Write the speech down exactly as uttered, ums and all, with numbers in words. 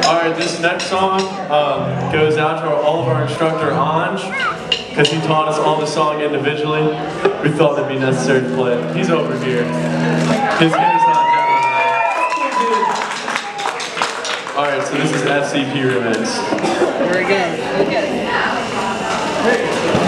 Alright, this next song um, goes out to our, all of our instructor Anj, because he taught us all the song individually. We thought it'd be necessary to play it. He's over here. His hair's not down there. Alright, so this is S C P Remix. Very good. Okay.